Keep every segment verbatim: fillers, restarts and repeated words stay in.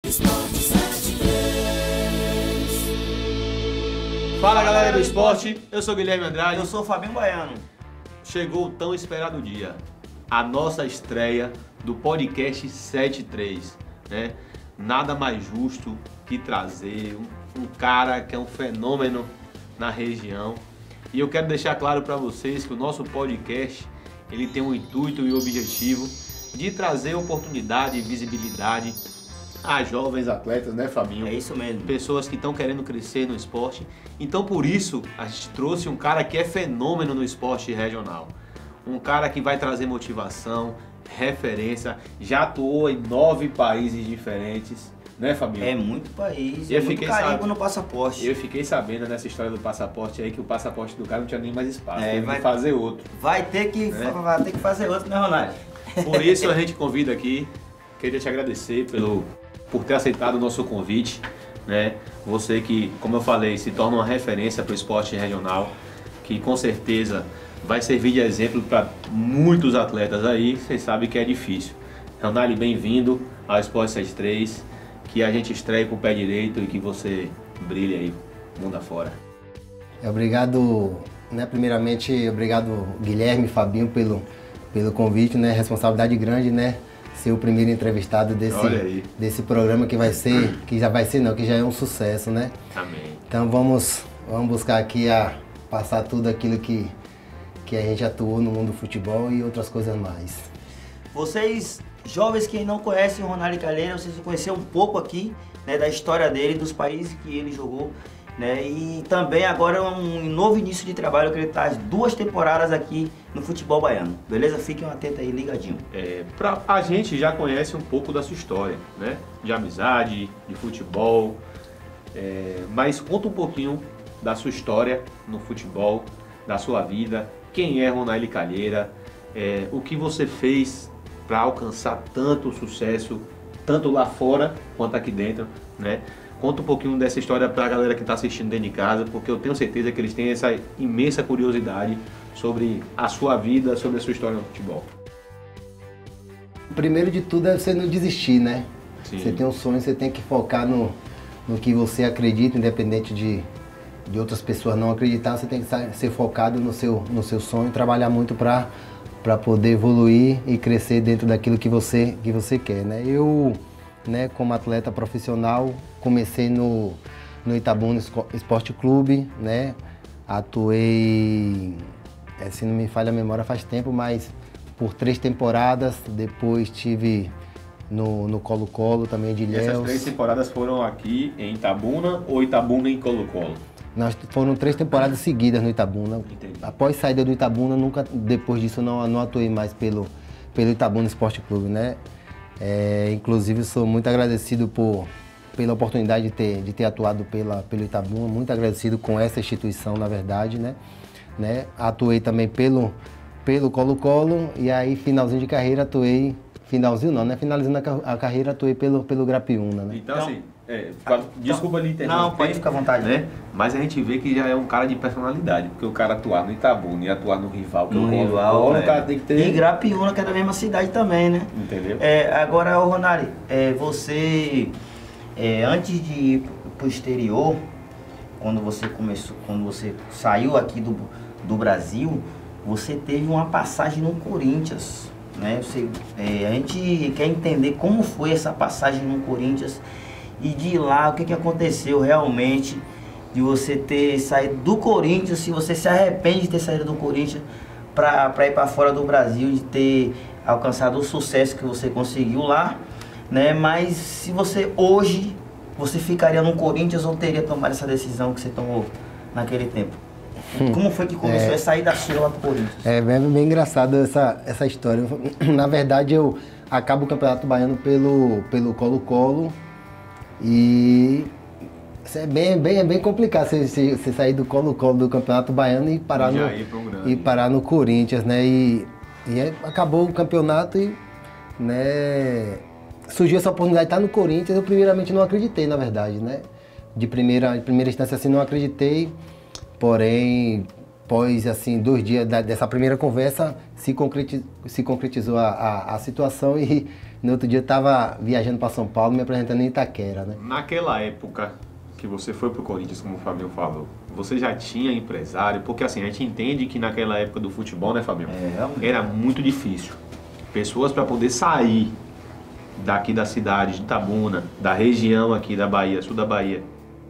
Fala galera do esporte, eu sou Guilherme Andrade. Eu sou o Fabinho Baiano. Chegou o tão esperado dia, a nossa estreia do podcast sete três, né? Nada mais justo que trazer um, um cara que é um fenômeno na região. E eu quero deixar claro para vocês que o nosso podcast ele tem o intuito e o objetivo de trazer oportunidade e visibilidade a jovens atletas, né, Fabinho? É isso mesmo. Pessoas que estão querendo crescer no esporte. Então, por isso, a gente trouxe um cara que é fenômeno no esporte regional. Um cara que vai trazer motivação, referência, já atuou em nove países diferentes, né, Fabinho? É muito país, eu é muito fiquei carimbo sabendo, no passaporte. Eu fiquei sabendo nessa história do passaporte aí que o passaporte do cara não tinha nem mais espaço, é, teve vai que fazer outro. Vai ter que, né? vai ter que fazer outro, né, Ronaldo? Por isso a gente convida aqui, queria te agradecer pelo, por ter aceitado o nosso convite, né? Você que, como eu falei, se torna uma referência para o esporte regional, que com certeza vai servir de exemplo para muitos atletas aí, vocês sabem que é difícil. Ronaldo, bem-vindo ao Esporte setenta e três, que a gente estreie com o pé direito e que você brilhe aí, mundo afora. Obrigado, né, primeiramente, obrigado Guilherme e Fabinho pelo, pelo convite, né, responsabilidade grande, né, ser o primeiro entrevistado desse, desse programa que vai ser, que já vai ser não, que já é um sucesso, né. Amém. Então vamos, vamos buscar aqui a passar tudo aquilo que, que a gente atuou no mundo do futebol e outras coisas mais. Vocês, jovens que não conhecem o Ronaldo Calheira, vocês vão conhecer um pouco aqui, né, da história dele, dos países que ele jogou, né, e também agora um novo início de trabalho que ele está duas temporadas aqui no futebol baiano, beleza? Fiquem atentos aí, ligadinho. É, pra, a gente já conhece um pouco da sua história, né, de amizade, de futebol, é, mas conta um pouquinho da sua história no futebol, da sua vida, quem é Ronaldo Calheira, é, o que você fez para alcançar tanto sucesso, tanto lá fora quanto aqui dentro, né? Conta um pouquinho dessa história para a galera que está assistindo dentro de casa, porque eu tenho certeza que eles têm essa imensa curiosidade sobre a sua vida, sobre a sua história no futebol. Primeiro de tudo é você não desistir, né? Sim. Você tem um sonho, você tem que focar no, no que você acredita, independente de, de outras pessoas não acreditar, você tem que ser focado no seu, no seu sonho, trabalhar muito para para poder evoluir e crescer dentro daquilo que você, que você quer, né? Eu, né, como atleta profissional, comecei no, no Itabuna Esporte Clube, né? Atuei, se não me falha a memória, faz tempo, mas por três temporadas, depois tive no, no Colo-Colo também de Ilhéus. Essas três temporadas foram aqui em Itabuna ou Itabuna em Colo-Colo? Nós foram três temporadas seguidas no Itabuna. Entendi. Após saída do Itabuna, nunca, depois disso não, não atuei mais pelo, pelo Itabuna Esporte Clube, né? É, inclusive sou muito agradecido por, pela oportunidade de ter, de ter atuado pela, pelo Itabuna, muito agradecido com essa instituição, na verdade, né? né? Atuei também pelo, pelo Colo-Colo e aí finalzinho de carreira atuei, finalzinho não, né? Finalizando a, a carreira atuei pelo, pelo Grapiúna, né? Então, Então, assim, é, desculpa lhe interromper. Não, pode ficar à vontade, né? Mas a gente vê que já é um cara de personalidade, porque o cara atuar no Itabuna e atuar no rival, que No é o rival, Colo-Colo, é. o cara tem que ter... E Grapiúna, que é da mesma cidade também, né? Entendeu? É, agora, ô Ronaldo, é, você, é, antes de ir pro exterior, quando você começou, quando você saiu aqui do, do Brasil, você teve uma passagem no Corinthians, né? Você, é, a gente quer entender como foi essa passagem no Corinthians e de lá, o que, que aconteceu realmente de você ter saído do Corinthians, se você se arrepende de ter saído do Corinthians para ir para fora do Brasil, de ter alcançado o sucesso que você conseguiu lá, né? Mas se você hoje, você ficaria no Corinthians ou teria tomado essa decisão que você tomou naquele tempo? Como foi que começou É. a sair da sua lá pro Corinthians? É bem, bem engraçado essa, essa história. Na verdade, eu acabo o Campeonato Baiano pelo, pelo Colo-Colo e isso é bem, bem, bem complicado você, você, você sair do Colo-Colo do Campeonato Baiano e parar, Já no, ir pra um grande. e parar no Corinthians, né? E, e aí acabou o campeonato e, né, surgiu essa oportunidade de estar no Corinthians. Eu primeiramente não acreditei, na verdade, né? De primeira, de primeira instância assim não acreditei, porém após assim, dois dias da, dessa primeira conversa, se, concretiz, se concretizou a, a, a situação e no outro dia eu tava viajando para São Paulo, me apresentando em Itaquera, né? Naquela época que você foi pro Corinthians, como o Fabinho falou, você já tinha empresário? Porque assim, a gente entende que naquela época do futebol, né, Fabinho? É, era muito difícil. Pessoas para poder sair daqui da cidade de Itabuna, da região aqui da Bahia, sul da Bahia,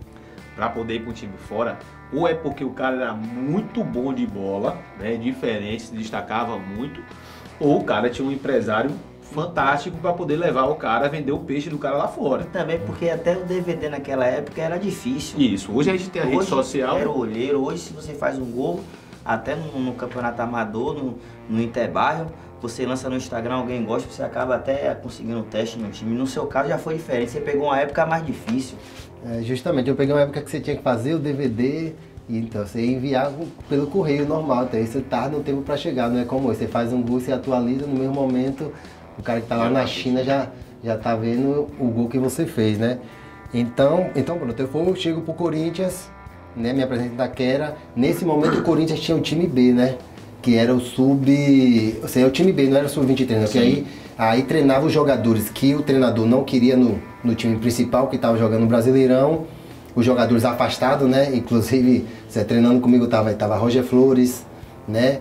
para poder ir para um time fora, ou é porque o cara era muito bom de bola, né, diferente, se destacava muito, ou o cara tinha um empresário fantástico para poder levar o cara a vender o peixe do cara lá fora. Também porque até o D V D naquela época era difícil. Isso, hoje a gente tem a hoje rede social. Era o olheiro, hoje se você faz um gol, até no, no campeonato amador, no, no Interbairro, você lança no Instagram, alguém gosta, você acaba até conseguindo um teste no time. No seu caso já foi diferente, você pegou uma época mais difícil. É, justamente, eu peguei uma época que você tinha que fazer o D V D, e então você ia enviar pelo correio normal, então aí você tarda um tempo para chegar, não é como hoje, você faz um gol, você atualiza, no mesmo momento o cara que está lá na China já, já tá vendo o gol que você fez, né? Então, então pronto, eu, for, eu chego pro Corinthians, né, me apresento da Quera, nesse momento o Corinthians tinha o time B, né? Que era o sub... Ou seja, o time B, não era o sub vinte e três, né? Porque aí, aí treinava os jogadores que o treinador não queria no, no time principal, que estava jogando no Brasileirão, os jogadores afastados, né? Inclusive, você treinando comigo tava, tava Roger Flores, né?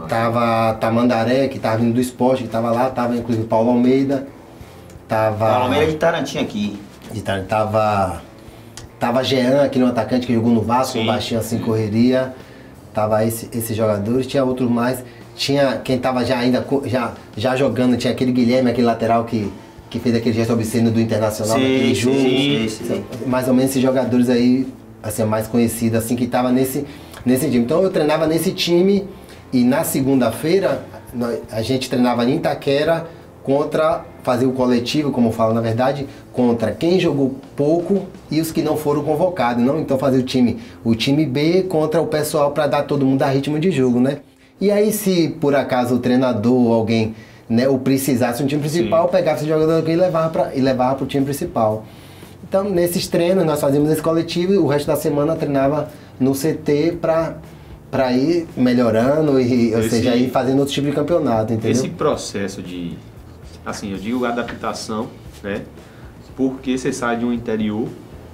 Tava Tamandaré, que tava vindo do esporte, que tava lá, tava inclusive Paulo Almeida, tava... Paulo Almeida de Tarantim aqui. De Tarantim, tava... Tava Jean, aquele atacante que jogou no Vasco, um baixinho assim, correria. Tava esse, esses jogadores, tinha outros mais. Tinha quem tava já ainda já, já jogando, tinha aquele Guilherme, aquele lateral que, que fez aquele gesto obsceno do Internacional sim, naquele jogo. Sim, sim. Mais ou menos esses jogadores aí, assim, mais conhecidos, assim, que tava nesse, nesse time. Então eu treinava nesse time e na segunda-feira a gente treinava em Itaquera contra, fazer o coletivo, como eu falo na verdade, contra quem jogou pouco e os que não foram convocados, não? Então fazer o time, o time B contra o pessoal para dar todo mundo a ritmo de jogo, né? E aí se por acaso o treinador ou alguém, né, ou precisasse um time principal, sim, pegava esse jogador aqui e levava para e levava para o time principal. Então nesses treinos nós fazíamos esse coletivo e o resto da semana treinava no C T para para ir melhorando e, ou esse, seja, ir fazendo outro tipo de campeonato, entendeu? Esse processo de, assim, eu digo adaptação, né? Porque você sai de um interior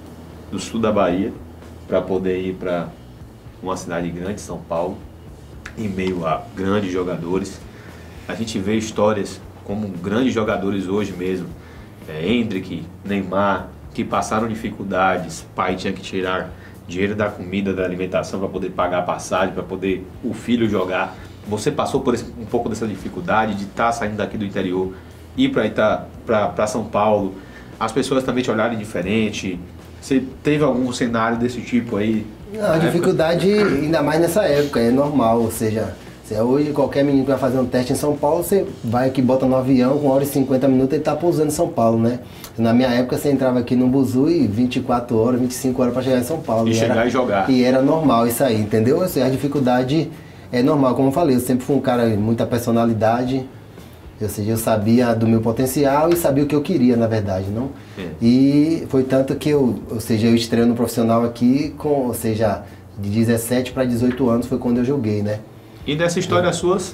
do sul da Bahia para poder ir para uma cidade grande, São Paulo, em meio a grandes jogadores. A gente vê histórias como grandes jogadores hoje mesmo, é, Hendrick, Neymar, que passaram dificuldades, pai tinha que tirar dinheiro da comida, da alimentação para poder pagar a passagem, para poder o filho jogar. Você passou por esse, um pouco dessa dificuldade de estar tá saindo daqui do interior, ir para São Paulo, as pessoas também te olharem diferente. Você teve algum cenário desse tipo aí? Não, a dificuldade, ainda mais nessa época, é normal, ou seja, se é hoje qualquer menino que vai fazer um teste em São Paulo, você vai aqui, bota no avião, com uma hora e cinquenta minutos ele tá pousando em São Paulo, né? Na minha época você entrava aqui no Buzu e vinte e quatro horas, vinte e cinco horas para chegar em São Paulo. E, e chegar era, e jogar. E era normal isso aí, entendeu? Assim, a dificuldade é normal, como eu falei, eu sempre fui um cara de muita personalidade, ou seja, eu sabia do meu potencial e sabia o que eu queria, na verdade, não? É. E foi tanto que eu, ou seja, eu estreio no profissional aqui, com, ou seja, de dezessete para dezoito anos foi quando eu joguei, né? E dessa história é. suas,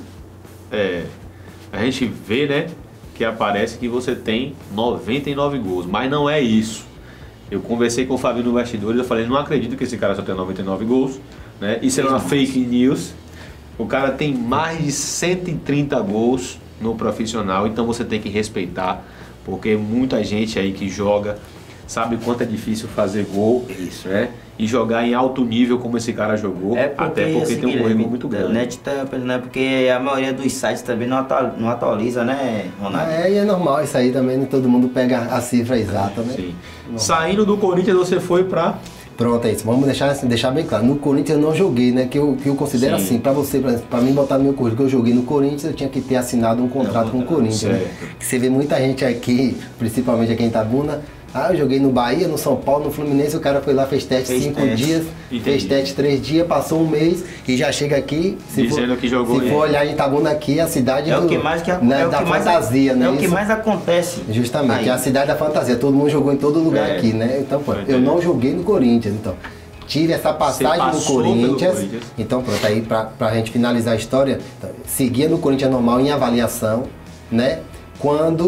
é, a gente vê, né, que aparece que você tem noventa e nove gols, mas não é isso. Eu conversei com o Fabinho no bastidores, eu falei, não acredito que esse cara só tem noventa e nove gols, né? Isso é uma fake news. O cara tem mais de cento e trinta gols no profissional, então você tem que respeitar, porque muita gente aí que joga sabe quanto é difícil fazer gol, isso, né? E jogar em alto nível como esse cara jogou, é porque, até porque assim, tem um currículo muito grande. Net tá, né? Porque a maioria dos sites também não atualiza, não atualiza, né, Ronaldo? É, e é normal isso aí também, nem todo mundo pega a cifra exata, né? Sim. Saindo do Corinthians, você foi pra... Pronto, é isso. Vamos deixar, assim, deixar bem claro. No Corinthians eu não joguei, né? Que eu, que eu considero, sim, assim, pra você, pra, pra mim botar no meu currículo que eu joguei no Corinthians, eu tinha que ter assinado um contrato é, com o Corinthians, né? Que você vê muita gente aqui, principalmente aqui em Itabuna, ah, eu joguei no Bahia, no São Paulo, no Fluminense, o cara foi lá, fez teste fez cinco teste. dias, Entendi. fez teste três dias, passou um mês e já chega aqui, se dizendo for, que jogou se for olhar em Itabuna aqui, a cidade é do, o que mais que a, né, é o da que fantasia, mais, né? É o que mais acontece. Justamente, aí. É a cidade da fantasia, todo mundo jogou em todo lugar é. aqui, né? Então, pô, eu não joguei no Corinthians, então. Tive essa passagem no Corinthians, Corinthians, então pronto, aí pra, pra gente finalizar a história, então, seguia no Corinthians normal em avaliação, né? Quando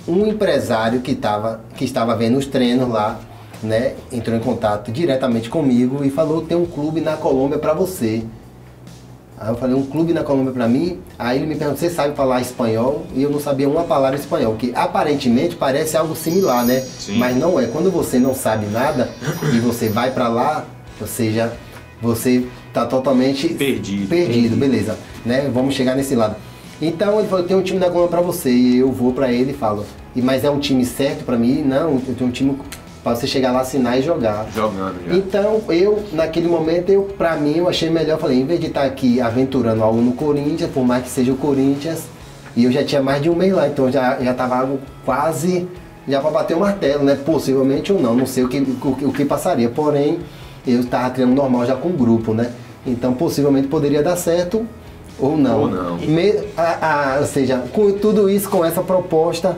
um empresário que, tava, que estava vendo os treinos lá, né, entrou em contato diretamente comigo e falou, tem um clube na Colômbia para você. Aí eu falei, um clube na Colômbia para mim? Aí ele me perguntou, você sabe falar espanhol? E eu não sabia uma palavra em espanhol, que aparentemente parece algo similar, né? Sim. Mas não é. Quando você não sabe nada e você vai para lá, ou seja, você tá totalmente Perdido. perdido, beleza, né? Vamos chegar nesse lado. Então ele falou, tem um time da Colômbia para você. E eu vou para ele e falo, e mas é um time certo para mim? Não, eu tenho um time para você chegar lá, assinar e jogar. Jogando já. Então, eu, naquele momento, eu, pra mim, eu achei melhor, falei, em vez de estar aqui aventurando algo no Corinthians, por mais que seja o Corinthians, e eu já tinha mais de um mês lá, então já, já tava algo quase, já para bater o martelo, né? Possivelmente ou não, não sei o que, o, o que passaria, porém, eu estava treinando normal já com o grupo, né? Então, possivelmente poderia dar certo ou não. Ou não. Me, a, a, ou seja, com tudo isso, com essa proposta,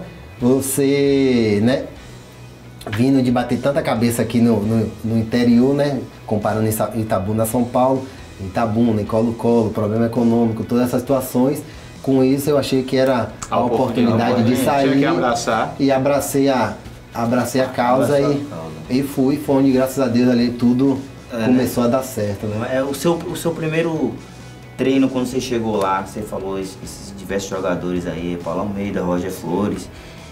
você, né? Vindo de bater tanta cabeça aqui no, no, no interior, né? Comparando Itabuna a São Paulo, Itabuna, em Colo-Colo, problema econômico, todas essas situações. Com isso eu achei que era a, a oportunidade, oportunidade de sair. Tinha que abraçar. E abracei a, abracei a causa, e, a causa. e fui, foi onde, graças a Deus, ali tudo é, começou, né, a dar certo. Né? É, o, seu, o seu primeiro treino, quando você chegou lá, você falou esses diversos jogadores aí, Paulo Almeida, Roger Flores.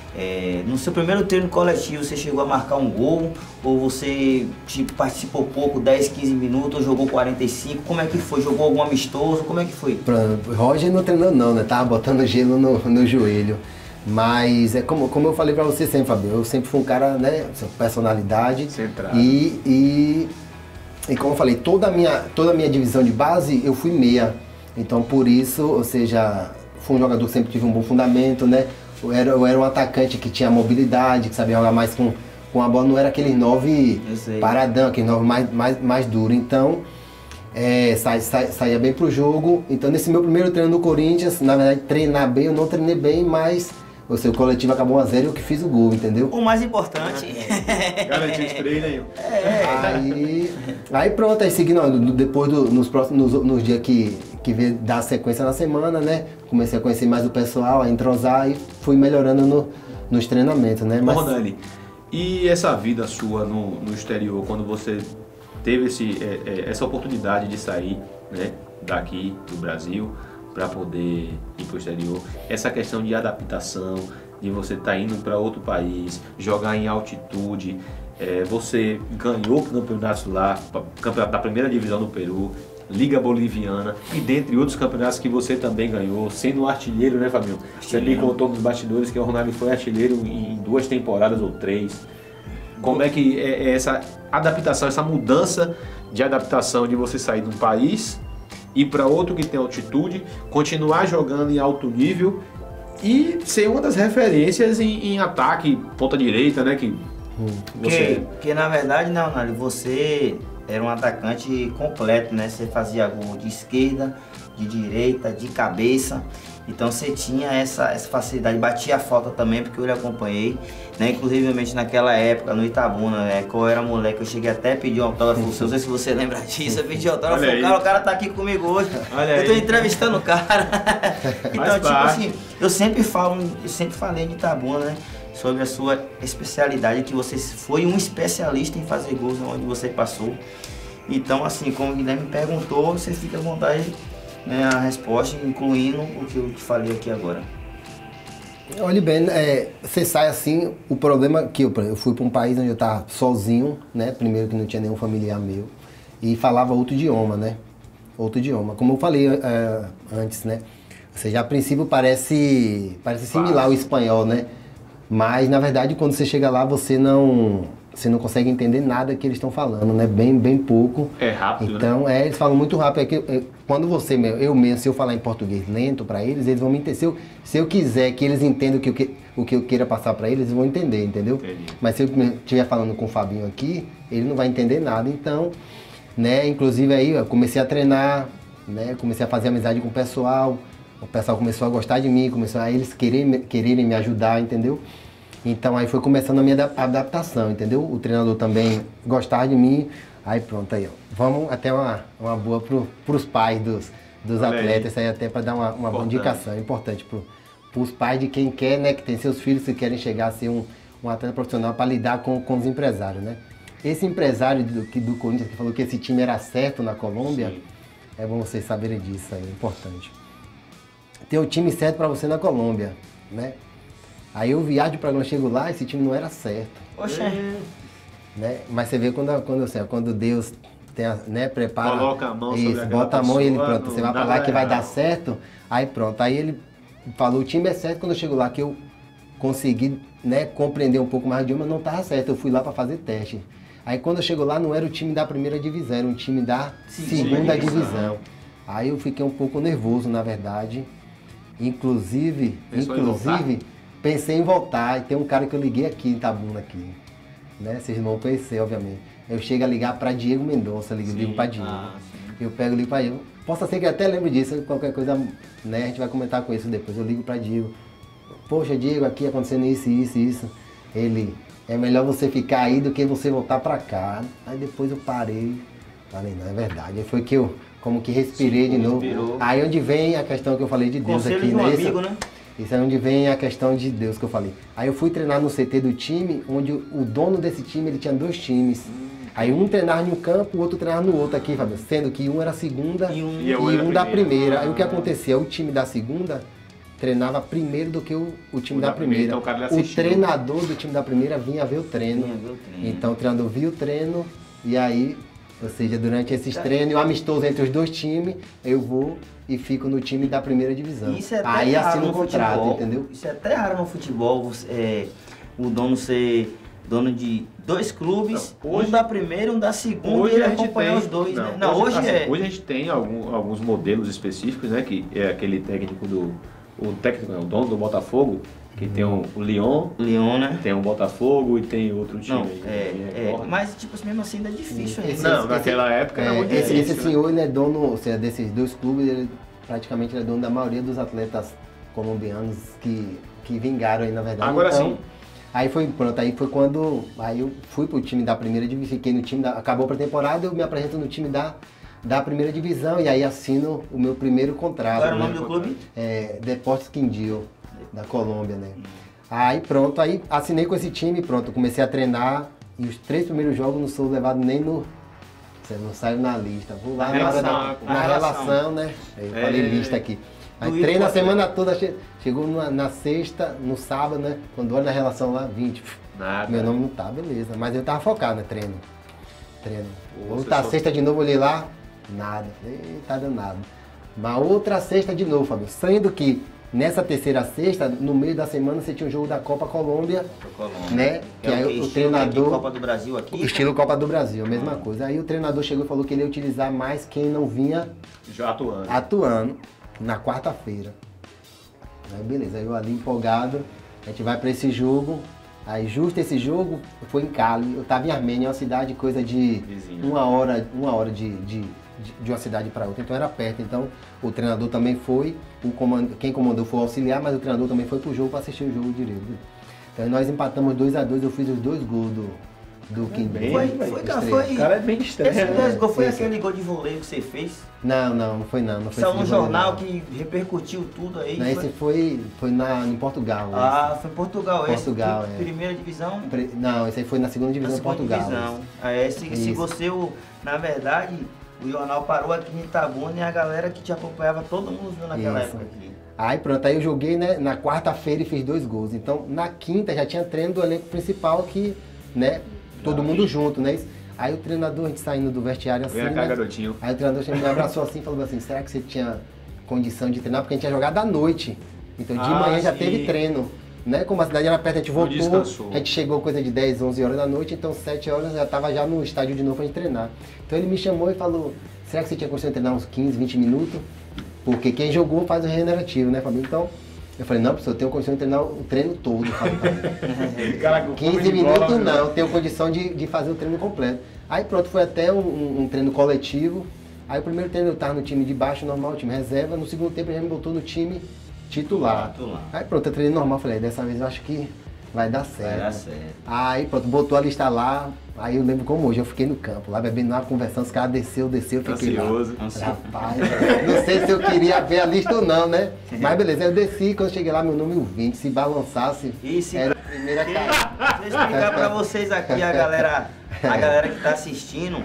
É, no seu primeiro treino coletivo, você chegou a marcar um gol? Ou você tipo, participou pouco, dez, quinze minutos, ou jogou quarenta e cinco? Como é que foi? Jogou algum amistoso? Como é que foi? Roger não treinou não, né? Tava botando gelo no, no joelho. Mas é como, como eu falei pra você sempre, Fabio, eu sempre fui um cara, né, personalidade. Centrado. E, e, e como eu falei, toda a, minha, toda a minha divisão de base, eu fui meia. Então por isso, ou seja, fui um jogador que sempre tive um bom fundamento, né? Eu era, eu era um atacante que tinha mobilidade, que sabia jogar mais com, com a bola, não era aquele nove paradão, aquele nove mais, mais, mais duro. Então, é, sa, sa, saía bem pro jogo. Então, nesse meu primeiro treino no Corinthians, na verdade, treinar bem, eu não treinei bem, mas o seu coletivo acabou um a zero e eu que fiz o gol, entendeu? O mais importante. Garantir esse treino aí. É. Aí, aí pronto, aí seguindo, depois do, nos próximos nos, nos dias que, que veio dar sequência na semana, né? Comecei a conhecer mais o pessoal, a entrosar e fui melhorando no, nos treinamentos, né? Mas... Bom, Dani, e essa vida sua no, no exterior, quando você teve esse, é, é, essa oportunidade de sair, né, daqui do Brasil para poder ir para o exterior, essa questão de adaptação, de você estar tá indo para outro país, jogar em altitude, é, você ganhou campeonatos lá, campeonato da primeira divisão no Peru, Liga Boliviana e dentre outros campeonatos que você também ganhou, sendo um artilheiro, né, Fabinho? Você me contou nos bastidores que o Ronaldo foi artilheiro em duas temporadas ou três. Como é que é essa adaptação, essa mudança de adaptação de você sair de um país, ir para outro que tem altitude, continuar jogando em alto nível e ser uma das referências em, em ataque, ponta direita, né? Que, hum. você... que, que na verdade, não, Ronaldo, você era um atacante completo, né? Você fazia gol de esquerda, de direita, de cabeça. Então você tinha essa, essa facilidade, batia a falta também, porque eu lhe acompanhei, né? Inclusive naquela época, no Itabuna, né? Quando eu era moleque, eu cheguei até a pedir um autógrafo, não sei se você lembra disso, eu pedi autógrafo, o cara, o cara tá aqui comigo hoje, Olha eu tô aí. entrevistando o cara. Então, Faz tipo parte. assim, eu sempre falo, eu sempre falei de Itabuna, né? Sobre a sua especialidade, que você foi um especialista em fazer gols onde você passou. Então, assim, como o Guilherme perguntou, você fica à vontade, né, a resposta, incluindo o que eu te falei aqui agora. Olha bem, é, você sai assim, o problema é que eu, eu fui para um país onde eu estava sozinho, né? Primeiro que não tinha nenhum familiar meu, e falava outro idioma, né? Outro idioma. Como eu falei é, antes, né? Ou seja, a princípio parece, parece similar ao espanhol, né? Mas, na verdade, quando você chega lá, você não, você não consegue entender nada que eles estão falando, né? Bem, bem pouco. É rápido, Então, né? é, eles falam muito rápido. É que, é, quando você, eu mesmo, se eu falar em português lento para eles, eles vão me entender. Se eu, se eu quiser que eles entendam o que, o que, o que eu queira passar para eles, eles vão entender, entendeu? Entendi. Mas se eu estiver falando com o Fabinho aqui, ele não vai entender nada. Então, né? Inclusive, aí eu comecei a treinar, né? Comecei a fazer amizade com o pessoal. O pessoal começou a gostar de mim, começou a eles quererem, quererem me ajudar, entendeu? Então aí foi começando a minha adaptação, entendeu? O treinador também gostava de mim, aí pronto, aí ó. Vamos até uma, uma boa pro, pros pais dos, dos atletas, aí até para dar uma, uma boa indicação, é importante pro, os pais de quem quer, né, que tem seus filhos que querem chegar a ser um, um atleta profissional para lidar com, com os empresários, né? Esse empresário do, que, do Corinthians que falou que esse time era certo na Colômbia, sim, é bom vocês saberem disso aí, é importante. Tem o time certo para você na Colômbia, né? Aí eu viajo para quando eu chego lá, esse time não era certo. Oxe. Né? Mas você vê quando, quando, assim, quando Deus tem a, né, prepara, coloca a mão isso, sobre bota a mão e ele pronto, não, você vai falar que vai dar certo, aí pronto, aí ele falou, o time é certo. Quando eu chego lá, que eu consegui, né, compreender um pouco mais de idioma, não estava certo, eu fui lá para fazer teste. Aí quando eu chego lá, não era o time da primeira divisão, era um time da sim, segunda sim, divisão. Aí eu fiquei um pouco nervoso, na verdade, inclusive, Pensou inclusive, em pensei em voltar, e tem um cara que eu liguei aqui em Itabuna, aqui, né, vocês não vão conhecer, obviamente. Eu chego a ligar para Diego Mendonça, ligo, ligo para Diego. Ah, eu pego e ligo para Diego. Possa ser que eu até lembre disso, qualquer coisa, né, a gente vai comentar com isso depois. Eu ligo para Diego. Poxa, Diego, aqui acontecendo isso, isso, isso. Ele, é melhor você ficar aí do que você voltar para cá. Aí depois eu parei, falei, não, é verdade. Aí foi que eu, como que respirei Sim, de novo. Respirou. Aí onde vem a questão que eu falei de Deus Conselho aqui, de um né? amigo, isso, né? Isso é onde vem a questão de Deus que eu falei. Aí eu fui treinar no C T do time, onde o dono desse time, ele tinha dois times. Hum. Aí um treinava em um campo, o outro treinava no outro aqui, Fábio. Sendo que um era a segunda e um, e e um da primeira. Ah. Aí o que acontecia? O time da segunda treinava primeiro do que o, o time o da, da primeira. primeira. Então, o, o treinador do time da primeira vinha ver o treino. Vinha ver o treino. Então o treinador via o treino e aí, ou seja, durante esses tá. treinos, o amistoso entre os dois times, eu vou e fico no time da primeira divisão. Isso é até aí assino o contrato, futebol, entendeu? Isso é até raro no futebol, você, é, o dono ser dono de dois clubes, não, hoje, um da primeira, um da segunda, hoje e ele a gente acompanhar tem, os dois, não, né? Não, hoje, hoje assim, é... Hoje a gente tem algum, alguns modelos específicos, né? Que é aquele técnico do... O técnico, o dono do Botafogo, que hum. tem o, o Lyon, Lyon, né? Tem o Botafogo e tem outro time. Não, aí, é, é, é, mas tipo, mesmo assim ainda é difícil. Esse, não, esse, naquela esse, época era é, muito esse, difícil. Esse senhor, ele é dono, ou seja, desses dois clubes, ele praticamente ele é dono da maioria dos atletas colombianos que, que vingaram aí, na verdade. Agora então, sim. Aí foi, pronto, aí foi quando aí eu fui pro time da primeira divisão, fiquei no time da, acabou a pré-temporada, eu me apresento no time da, da primeira divisão e aí assino o meu primeiro contrato. Qual era o né? nome do clube? É, Deportes Quindío, da Colômbia, né? Aí pronto, aí assinei com esse time, pronto, comecei a treinar e os três primeiros jogos não sou levado nem no... Você não saiu na lista, vou lá na, hora da, na relação, relação, né? Eu é, falei lista aqui. Aí treino a semana toda, chegou na, na sexta, no sábado, né? Quando olha na relação lá, vinte. Nada. Meu nome não tá, beleza. Mas eu tava focado, né? Treino. Treino. Outra só... sexta de novo, olhei lá, nada. Ei, tá dando nada. Mas outra sexta de novo, Fábio. Sendo que nessa terceira sexta, no meio da semana, você tinha um jogo da Copa Colômbia. Colômbia. Né? Que é aí o, o treinador. Copa do Brasil aqui? Estilo Copa do Brasil, a mesma ah. coisa. Aí o treinador chegou e falou que ele ia utilizar mais quem não vinha já atuando. Atuando. Na quarta-feira. Aí beleza, aí eu ali empolgado, a gente vai pra esse jogo, aí justo esse jogo foi em Cali, eu tava em Armênia, uma cidade coisa de Vizinho. uma hora, uma hora de, de, de uma cidade para outra, então era perto, então o treinador também foi, o comando, quem comandou foi o auxiliar, mas o treinador também foi pro jogo para assistir o jogo direito. Então aí nós empatamos dois a dois, eu fiz os dois gols do do Kim Foi, foi, foi, cara, foi. O cara é bem estranho. Esse né? gol foi sim, aquele sim. gol de voleio que você fez? Não, não, não foi não. não foi saiu no jornal que repercutiu tudo aí. Não, foi... esse foi, foi na, em Portugal. Ah, esse. foi em Portugal, Portugal esse. É. Primeira divisão? Pre... Não, esse aí foi na segunda divisão de Portugal. Divisão. Aí, esse, se você, na verdade, o jornal parou aqui em Itabuna e a galera que te acompanhava, todo mundo viu naquela Isso. época aqui. Aí pronto, aí eu joguei, né, na quarta-feira e fiz dois gols. Então, na quinta já tinha treino do elenco principal que, né, todo mundo junto, né? Aí o treinador, a gente saindo do vestiário assim, Vem cá, né? garotinho. Aí o treinador me abraçou assim e falou assim, será que você tinha condição de treinar? Porque a gente tinha jogado à noite. Então de ah, manhã já sim. teve treino. Né? Como a cidade era perto, a gente voltou, a gente chegou coisa de dez, onze horas da noite, então sete horas já estava já no estádio de novo pra gente treinar. Então ele me chamou e falou, será que você tinha condição de treinar uns quinze, vinte minutos? Porque quem jogou faz o regenerativo, né, Fabinho? Então, eu falei, não, professor, eu tenho condição de treinar o treino todo. quinze minutos não, eu tenho condição de, de fazer o treino completo. Aí pronto, foi até um, um, um treino coletivo. Aí o primeiro treino eu estava no time de baixo, normal, time reserva. No segundo tempo ele já me botou no time titular. titular. Aí pronto, eu treinei normal, falei, dessa vez eu acho que vai dar certo. Vai dar certo. Aí pronto, botou a lista lá, aí eu lembro como hoje, eu fiquei no campo, lá bebendo lá, conversando, os caras desceu, desceu, eu fiquei Ansioso. lá. Rapaz, não sei se eu queria ver a lista ou não, né? Mas beleza, eu desci, quando eu cheguei lá, meu número vinte, se balançasse, E se era a primeira cara. Deixa eu explicar pra vocês aqui, a galera, a galera que tá assistindo,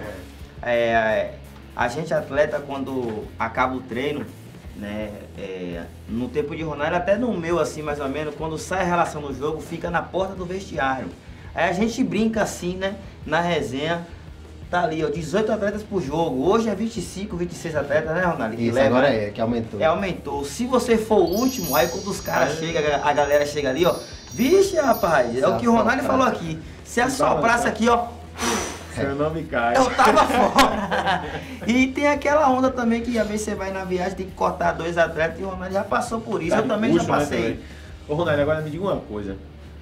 é, a gente atleta quando acaba o treino, né, é, no tempo de Ronaldo, até no meu assim mais ou menos, quando sai a relação do jogo, fica na porta do vestiário. Aí a gente brinca assim, né, na resenha, tá ali, ó, dezoito atletas por jogo, hoje é vinte e cinco, vinte e seis atletas, né, Ronaldo? Isso, leva, agora é, que aumentou. É, aumentou. Se você for o último, aí quando os caras chegam, a galera chega ali, ó, vixe, rapaz, é o que o Ronaldo falou aqui, se assoprasse aqui, ó, seu nome cai. eu tava fora. E tem aquela onda também que às vezes você vai na viagem, tem que cortar dois atletas, e o Ronaldo já passou por isso, Tá eu também puxo, já né, passei. também. Ô Ronaldo, agora me diga uma coisa.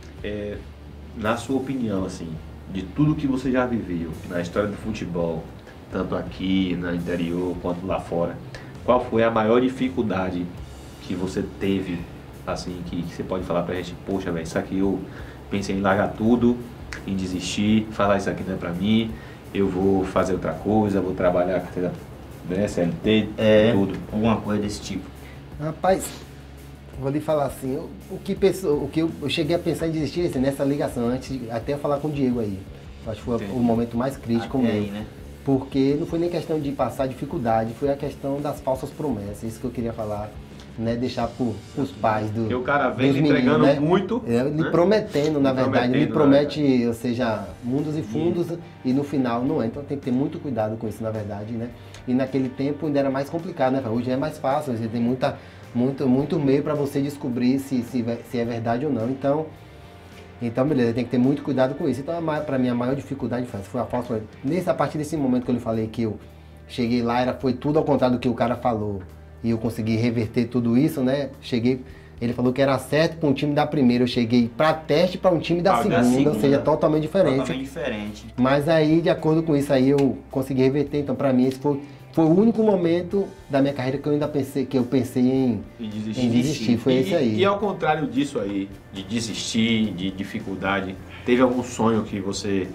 É, na sua opinião, assim, de tudo que você já viveu na história do futebol, tanto aqui, no interior, quanto lá fora, qual foi a maior dificuldade que você teve, assim, que, que você pode falar pra gente, poxa, velho, isso aqui eu pensei em largar tudo, em desistir, falar isso aqui não é pra mim, eu vou fazer outra coisa, vou trabalhar carteira, né, C L T, É, tudo. alguma coisa desse tipo. Rapaz, vou lhe falar assim, eu- o que, pensou, o que eu, eu cheguei a pensar em desistir assim, nessa ligação, antes de até falar com o Diego aí. Acho que foi Entendi. o momento mais crítico Até meu. aí, né? Porque não foi nem questão de passar dificuldade, foi a questão das falsas promessas, isso que eu queria falar, né? Deixar para os pais do, Porque o cara vem dos lhe meninos, entregando né? muito, É, lhe né? prometendo, na Lhe verdade, lhe prometendo, promete, ou seja, mundos e fundos, e no final não é. Então tem que ter muito cuidado com isso, na verdade, né? E naquele tempo ainda era mais complicado, né? Hoje é mais fácil, você tem muita, muito, muito meio para você descobrir se, se, se é verdade ou não. Então, então, beleza, tem que ter muito cuidado com isso. Então, para mim, a maior dificuldade foi, foi a falsa. Nesse, a partir desse momento que eu lhe falei que eu cheguei lá, era, foi tudo ao contrário do que o cara falou. E eu consegui reverter tudo isso, né? Cheguei, ele falou que era certo para um time da primeira, eu cheguei para teste para um time da, Ah, da segunda, segunda. ou seja, totalmente diferente. Totalmente diferente. Mas aí, de acordo com isso aí, eu consegui reverter. Então, para mim, esse foi, foi o único momento da minha carreira que eu ainda pensei, que eu pensei em, E desistir. em desistir. Foi e, esse aí. E ao contrário disso aí, de desistir, de dificuldade, teve algum sonho que você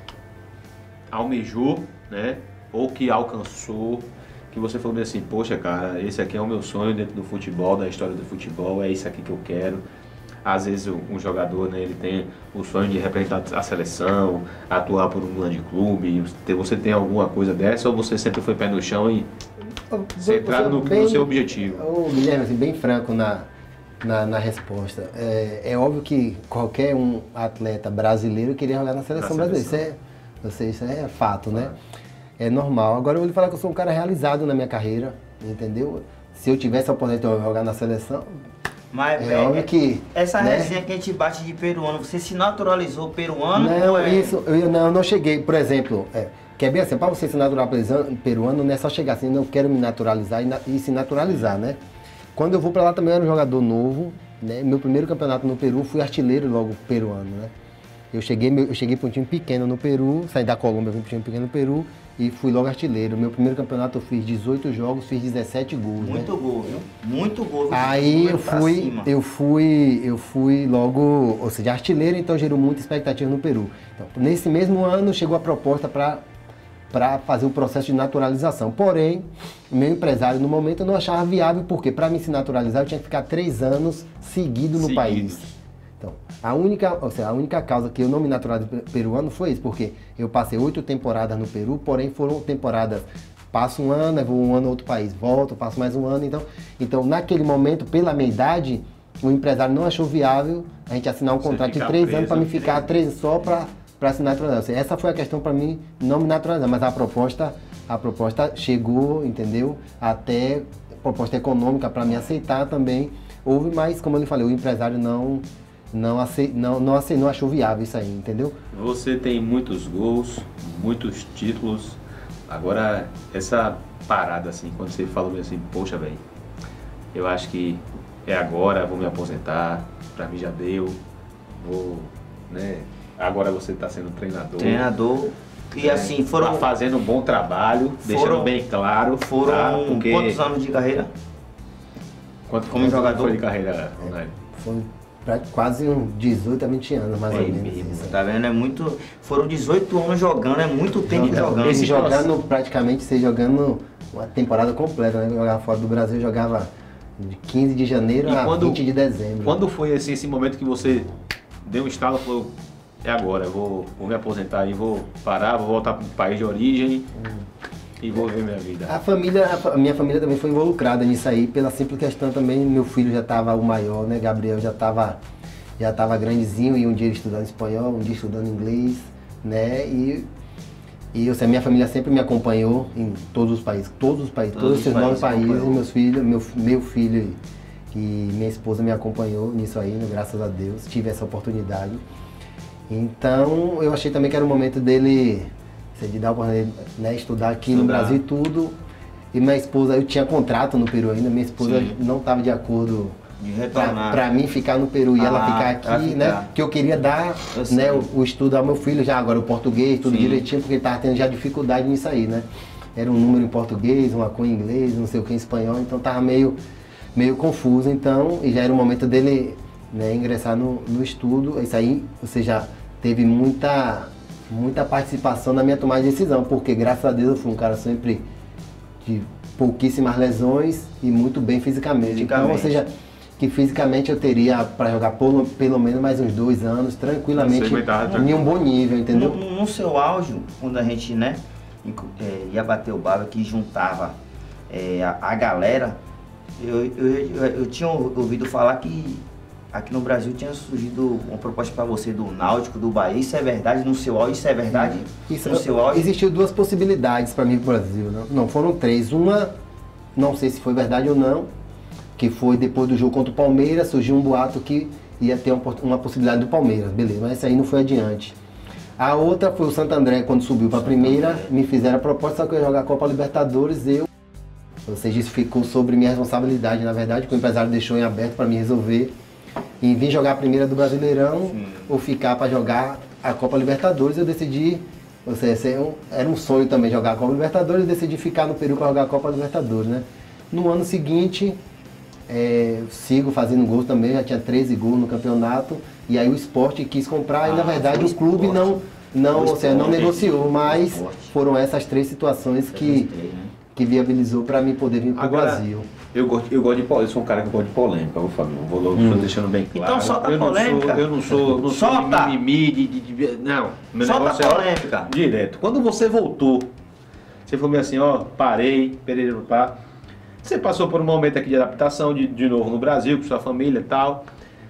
almejou, né? Ou que alcançou, que você falou assim, poxa cara, esse aqui é o meu sonho dentro do futebol, da história do futebol, é isso aqui que eu quero. Às vezes um jogador, né, ele tem o sonho de representar a seleção, atuar por um grande clube. Você tem alguma coisa dessa ou você sempre foi pé no chão e centrado no, no seu objetivo? Ô, Guilherme, assim, bem franco na, na, na resposta. É, é óbvio que qualquer um atleta brasileiro queria jogar na seleção, Na brasileira. seleção. Isso é, eu sei, isso é fato, né? É normal. Agora eu vou lhe falar que eu sou um cara realizado na minha carreira, entendeu? Se eu tivesse a oportunidade de jogar na seleção, Mas, é velho, óbvio que... essa né? resenha que a gente bate de peruano, você se naturalizou peruano? Não, ou é... isso, eu não, eu não cheguei, por exemplo, é, que é bem assim, para você se naturalizar peruano, não é só chegar assim, não quero me naturalizar e, na- e se naturalizar, né? Quando eu vou para lá também eu era um jogador novo, né? Meu primeiro campeonato no Peru, fui artilheiro logo peruano, né? Eu cheguei, meu- eu cheguei para um time pequeno no Peru, saí da Colômbia, vim para um time pequeno no Peru e fui logo artilheiro. Meu primeiro campeonato eu fiz dezoito jogos, fiz dezessete gols, né? Muito gol, viu? Muito gol. viu? Aí Número eu pra fui, cima. eu fui, eu fui logo, ou seja, artilheiro, então gerou muita expectativa no Peru. Então, nesse mesmo ano chegou a proposta para para fazer o processo de naturalização. Porém, o meu empresário no momento eu não achava viável, porque para me se naturalizar eu tinha que ficar três anos seguido no Seguido. país. Então, a única, ou seja, a única causa que eu não me naturalizei peruano foi isso, porque eu passei oito temporadas no Peru, porém foram temporadas, passo um ano, aí vou um ano a outro país, volto, passo mais um ano, então, então naquele momento, pela minha idade, o empresário não achou viável a gente assinar um Você contrato de ficar três preso, anos para me né? ficar três só para para se naturalizar. Ou seja, essa foi a questão para mim não me naturalizar, mas a proposta, a proposta chegou, entendeu? Até proposta econômica para me aceitar também houve, mas como eu lhe falei, o empresário não não ace, não não, ace, não achou viável isso aí, entendeu? Você tem muitos gols, muitos títulos. Agora, essa parada assim, quando você falou assim, poxa, velho, eu acho que é agora, vou me aposentar, pra mim já deu, vou, né? Agora você está sendo treinador. Treinador. E né, assim, foram, tá fazendo um bom trabalho, deixando bem claro. foram tá? Porque quantos anos de carreira? Quanto como quanto jogador? foi de carreira, Ronaldo? Foi pra quase uns dezoito a vinte anos, mais É, ou menos. mesmo, Isso. tá vendo? É muito. Foram dezoito anos jogando, é muito tempo Jogando. jogando. Esse Esse jogando, praticamente, você jogando uma temporada completa, né? Eu jogava fora do Brasil, eu jogava de quinze de janeiro E a quando- vinte de dezembro. Quando foi assim, esse momento que você deu um estalo e falou, é agora, eu vou, vou me aposentar e vou parar, vou voltar para o país de origem e vou ver minha vida. A família, a fa- a minha família também foi involucrada nisso aí, pela simples questão também, meu filho já estava o maior, né? Gabriel já estava já tava grandezinho e um dia estudando espanhol, um dia estudando inglês, né? E, e eu sei, a minha família sempre me acompanhou em todos os países, todos os países, Todos todos, os esses nove países países, acompanhou. meus filhos, meu, meu filho e minha esposa me acompanhou nisso aí, né? Graças a Deus, tive essa oportunidade. Então eu achei também que era o momento dele, de dar a oportunidade, né, estudar aqui no Estudar. Brasil e tudo. E minha esposa, eu tinha contrato no Peru ainda, minha esposa Sim. não estava de acordo De pra, retornar. pra mim ficar no Peru e ela Ah, ficar ela aqui, ficar. né? Que eu queria dar Eu sei. né, o, o estudo ao meu filho já agora, o português, tudo Sim. direitinho, porque ele estava tendo já dificuldade nisso aí, né? Era um número em português, uma cor em inglês, não sei o que em espanhol, então tava meio, meio confuso, então, e já era o momento dele né, ingressar no, no estudo. Isso aí, você já teve muita, muita participação na minha tomada de decisão, porque graças a Deus eu fui um cara sempre de pouquíssimas lesões e muito bem fisicamente. Então, ou Fisicamente. seja, que fisicamente eu teria para jogar pelo, pelo menos mais uns dois anos, tranquilamente, Você aguentava em um bom nível, entendeu? No, no seu auge, quando a gente né, inco- é, ia bater o baba, que juntava é, a, a galera, eu, eu, eu, eu tinha ouvido falar que aqui no Brasil tinha surgido uma proposta para você do Náutico, do Bahia. Isso é verdade no seu auge? Isso é verdade? Isso, no seu auge? existiu duas possibilidades para mim pro Brasil, não, não, foram três. Uma, não sei se foi verdade ou não, que foi depois do jogo contra o Palmeiras, surgiu um boato que ia ter uma, uma possibilidade do Palmeiras, beleza, mas essa aí não foi adiante. A outra foi o Santo André, quando subiu para a primeira, me fizeram a proposta, só que eu ia jogar a Copa Libertadores, eu, ou seja, isso ficou sobre minha responsabilidade, na verdade, que o empresário deixou em aberto para me resolver, em vir jogar a primeira do Brasileirão, Sim. ou ficar para jogar a Copa Libertadores, eu decidi, ou seja, esse é um- era um sonho também jogar a Copa Libertadores, eu decidi ficar no Peru para jogar a Copa Libertadores, né? No ano seguinte, é, sigo fazendo gols também, já tinha treze gols no campeonato, e aí o Sport quis comprar, e na Ah, verdade foi o clube Sport. não, não, Foi ou seja, não Sport. negociou, mas Sport. foram essas três situações que, Gostei, né? que viabilizou para mim poder vir para o Agora, Brasil. Eu gosto, eu gosto de polêmica, eu sou um cara que gosta de polêmica, vou falar, vou logo Hum. tô deixando bem claro. Então solta a eu não polêmica. Sou, eu não sou, não sou Solta. de mimimi, de, de, de- não, meu Solta negócio a é polêmica. direto. Quando você voltou, você falou assim, ó, parei, perei pá. Você passou por um momento aqui de adaptação, de, de novo no Brasil, com sua família e tal.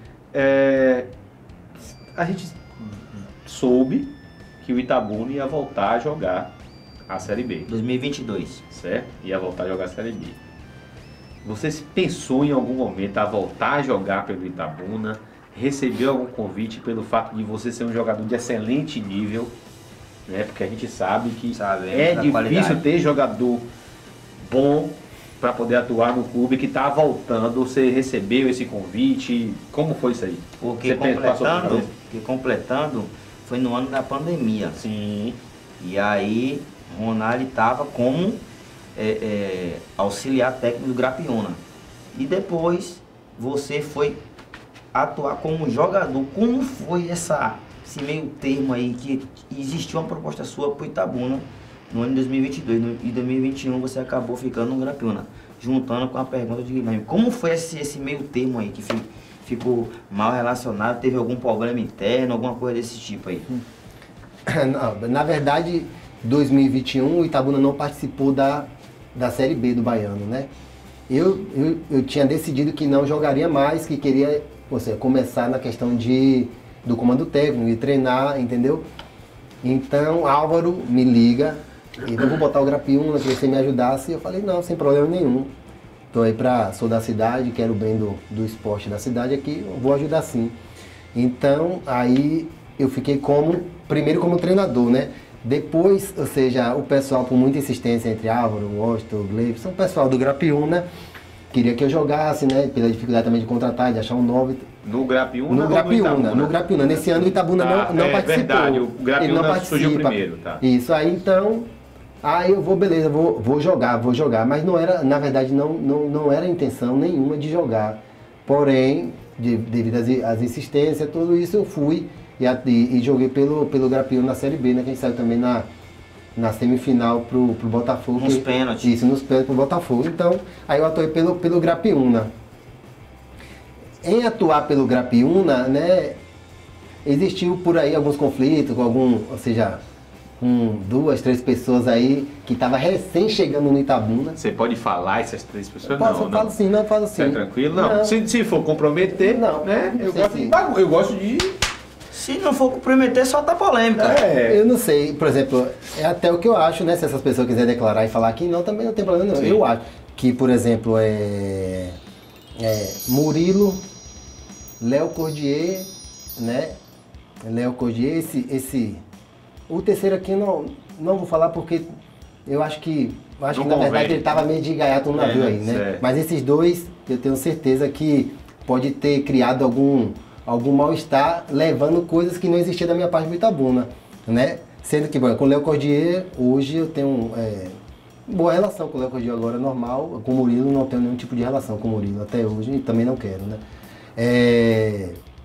É, a gente soube que o Itabuna ia voltar a jogar a Série B. dois mil e vinte e dois. Certo? Ia voltar a jogar a Série B. Você se pensou em algum momento a voltar a jogar pelo Itabuna? Recebeu algum convite pelo fato de você ser um jogador de excelente nível? Né? Porque a gente sabe que Sabe, é da difícil qualidade. ter jogador bom para poder atuar no clube que está voltando. Você recebeu esse convite? Como foi isso aí? Porque Você pensou- passou por completando, isso? porque completando, foi no ano da pandemia. Sim. E aí, Ronaldo estava como é, é, auxiliar técnico do Grapiona. E depois, você foi atuar como jogador. Como foi essa, esse meio termo aí, que existiu uma proposta sua para o Itabuna no ano de dois mil e vinte e dois, no, e dois mil e vinte e um você acabou ficando no Grapiona, juntando com a pergunta de Guilherme. Como foi esse, esse meio termo aí, que fi- ficou mal relacionado? Teve algum problema interno, alguma coisa desse tipo aí? Não, na verdade, dois mil e vinte e um o Itabuna não participou da, da Série B do Baiano, né? Eu, eu, eu tinha decidido que não jogaria mais, que queria ou seja, começar na questão de, do comando técnico e treinar, entendeu? Então Álvaro me liga, e eu vou botar o Grapiuna, queria que você me ajudasse. Eu falei, não, sem problema nenhum. Tô aí pra, sou da cidade, quero o bem do, do esporte da cidade aqui, eu vou ajudar sim. Então, aí eu fiquei como, primeiro como treinador, né? Depois, ou seja, o pessoal, por muita insistência entre Álvaro, Washington, Gleibson, o pessoal do Grapiuna queria que eu jogasse, né? Pela dificuldade também de contratar, de achar um novo. No Grapiuna No ou Grapiuna, Itabuna? no Grapiuna. Nesse ano o Itabuna Tá, não, não é participou. verdade, o Grapiuna Ele não surgiu participa. primeiro, tá. Isso, aí então, aí eu vou, beleza, vou, vou jogar, vou jogar. Mas não era, na verdade, não, não, não era a intenção nenhuma de jogar. Porém, de, devido às, às insistências, tudo isso eu fui e, e, e joguei pelo, pelo Grapiúna na Série B, né? Quem saiu também na, na semifinal pro, pro Botafogo. Nos pênaltis. Isso, nos pênaltis pro Botafogo. Então, aí eu atuei pelo, pelo Grapiúna. Em atuar pelo Grapiúna, né, existiu por aí alguns conflitos, com algum, ou seja, com duas, três pessoas aí que estavam recém chegando no Itabuna. Você pode falar essas três pessoas? Posso, não, eu falo não. sim, não, falo sim. Tá tranquilo? Não. não. Se, se for comprometer, não, né? não Eu sei gosto, se- de, eu gosto de. Se não for comprometer, solta polêmica. É. Eu não sei, por exemplo, é até o que eu acho, né? Se essas pessoas quiserem declarar e falar que não, também não tem problema nenhum. Sim. Eu acho que, por exemplo, é, é Murilo, Léo Cordier, né? Léo Cordier, esse, esse. O terceiro aqui eu não, não vou falar porque eu acho que. Eu acho Não que na convém. verdade ele estava meio de gaiato no É, navio aí, né? certo. Mas esses dois, eu tenho certeza que pode ter criado algum, algum mal-estar levando coisas que não existiam da minha parte do Itabuna, né? Sendo que, bom, com o Léo Cordier, hoje eu tenho é, boa relação com o Léo Cordier agora, normal. Com o Murilo não tenho nenhum tipo de relação com o Murilo até hoje e também não quero, né? É,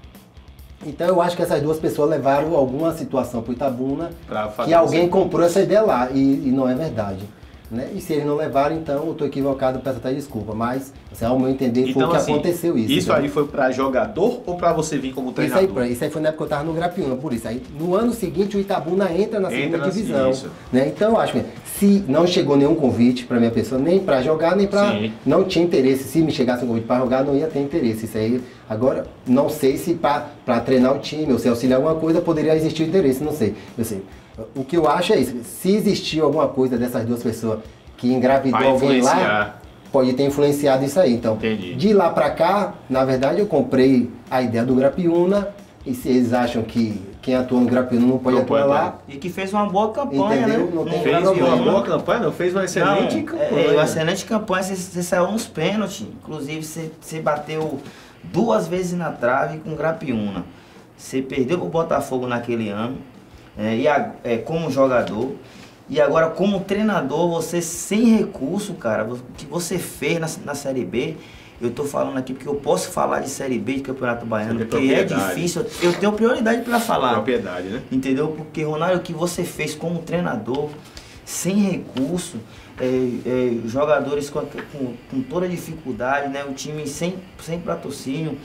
então eu acho que essas duas pessoas levaram alguma situação para o Itabuna Pra fazer que alguém isso. comprou essa ideia lá e, e não é verdade. Né? E se eles não levaram, então eu estou equivocado, peço até desculpa. Mas, assim, ao meu entender, foi Então, o que assim, aconteceu isso. Isso entendeu? aí foi pra jogador ou pra você vir como Isso treinador? aí, pra- isso aí foi na época que eu estava no Grapiúna, por isso. Aí, no ano seguinte, o Itabuna entra na Entra segunda na- divisão. isso. Né? Então, eu acho que se não chegou nenhum convite para minha pessoa, nem para jogar, nem para... Sim. Não tinha interesse. Se me chegasse um convite para jogar, não ia ter interesse. Isso aí, agora, não sei se para treinar o time ou se auxiliar alguma coisa, poderia existir interesse, não sei. Eu sei. O que eu acho é isso. Se existiu alguma coisa dessas duas pessoas que engravidou Vai alguém lá, influenciar. pode ter influenciado isso aí. Então, Entendi. de lá pra cá, na verdade, eu comprei a ideia do Grapiúna. E se eles acham que quem atua no Grapiúna não pode Não atuar pode, lá, E que fez uma boa campanha, Entendeu? né? Não tem Fez problema. uma boa campanha, não? Fez uma excelente Não, campanha. É, é, uma excelente campanha, você, você saiu nos pênaltis. Inclusive, você, você bateu duas vezes na trave com o Grapiúna. Você perdeu pro Botafogo naquele ano, é, e a- é, como jogador. E agora, como treinador, você sem recurso, cara, o que você fez na, na Série B, eu tô falando aqui porque eu posso falar de Série B de Campeonato Baiano, Você tem porque é propriedade. difícil, eu tenho prioridade para falar. Propriedade, né? Entendeu? Porque, Ronaldo, o que você fez como treinador, sem recurso, é, é, jogadores com, com, com toda dificuldade, né? O time sem, sem patrocínio.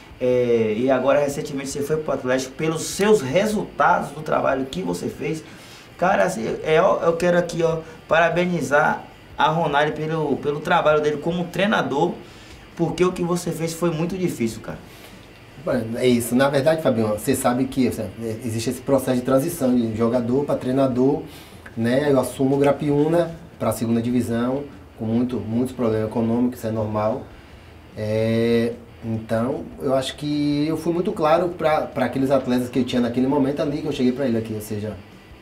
É, e agora, recentemente, você foi para o Atlético pelos seus resultados do trabalho que você fez. Cara, assim, é, eu, eu quero aqui, ó, parabenizar a Ronaldo pelo, pelo trabalho dele como treinador, porque o que você fez foi muito difícil, cara. Mano, é isso. Na verdade, Fabinho, você sabe que assim, existe esse processo de transição de jogador para treinador, né? Eu assumo o Grapiúna para a segunda divisão, com muito, muitos problemas econômicos, isso é normal. É, então, eu acho que eu fui muito claro para aqueles atletas que eu tinha naquele momento ali, que eu cheguei para ele aqui, ou seja,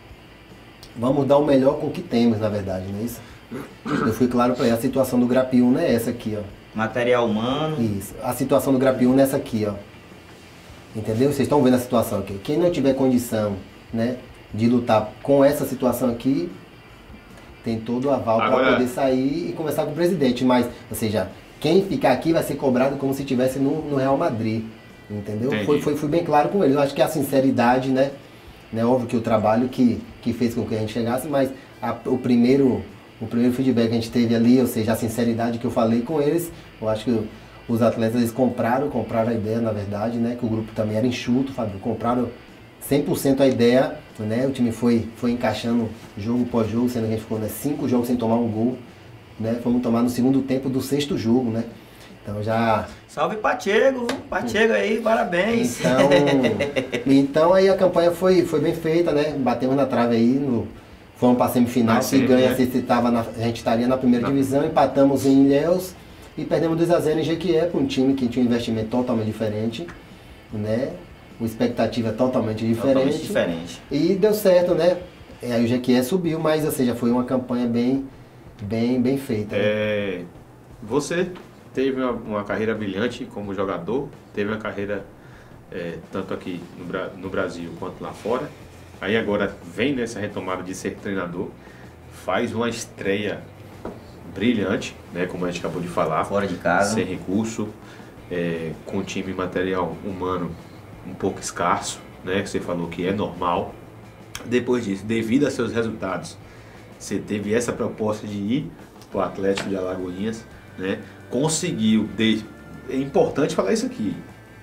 vamos dar o melhor com o que temos, na verdade, não é isso? Eu fui claro para ele, a situação do Grapiúna é essa aqui, ó. Material humano. Isso. A situação do Grapiúna é essa aqui, ó. Entendeu? Vocês estão vendo a situação aqui. Quem não tiver condição, né, de lutar com essa situação aqui, tem todo o aval para Agora- poder sair e conversar com o presidente. Mas, ou seja, quem ficar aqui vai ser cobrado como se estivesse no, no Real Madrid. Entendeu? Entendi. Foi, foi, fui bem claro com eles. Eu acho que a sinceridade, né? né óbvio que o trabalho que, que fez com que a gente chegasse, mas a- o primeiro... O primeiro feedback que a gente teve ali, ou seja, a sinceridade que eu falei com eles, eu acho que os atletas eles compraram, compraram a ideia, na verdade, né? Que o grupo também era enxuto, Fábio, compraram cem por cento a ideia, né? O time foi, foi encaixando jogo pós jogo, sendo que a gente ficou né, cinco jogos sem tomar um gol, né? Fomos tomar no segundo tempo do sexto jogo, né? Então já... Salve Pacheco, Pacheco aí, parabéns. Então, então aí a campanha foi, foi bem feita, né? Batemos na trave aí, no, fomos para a semifinal, Na se semi, ganha, né? se se tava na, a gente estaria na primeira Na- divisão, empatamos em Ilhéus e perdemos dois a zero em Jequié para um time que tinha um investimento totalmente diferente, né? Uma expectativa totalmente diferente. Totalmente diferente. E deu certo, né? E aí o Jequié subiu, mas ou seja, foi uma campanha bem, bem, bem feita. né? É, você teve uma, uma carreira brilhante como jogador, teve uma carreira é, tanto aqui no, Bra- no Brasil quanto lá fora. Aí agora vem nessa retomada de ser treinador, faz uma estreia brilhante, né, como a gente acabou de falar, Fora de casa. sem recurso, é, com time material humano um pouco escasso, né? Que você falou que é normal. Depois disso, devido a seus resultados, você teve essa proposta de ir para o Atlético de Alagoinhas, né? Conseguiu, de... é importante falar isso aqui,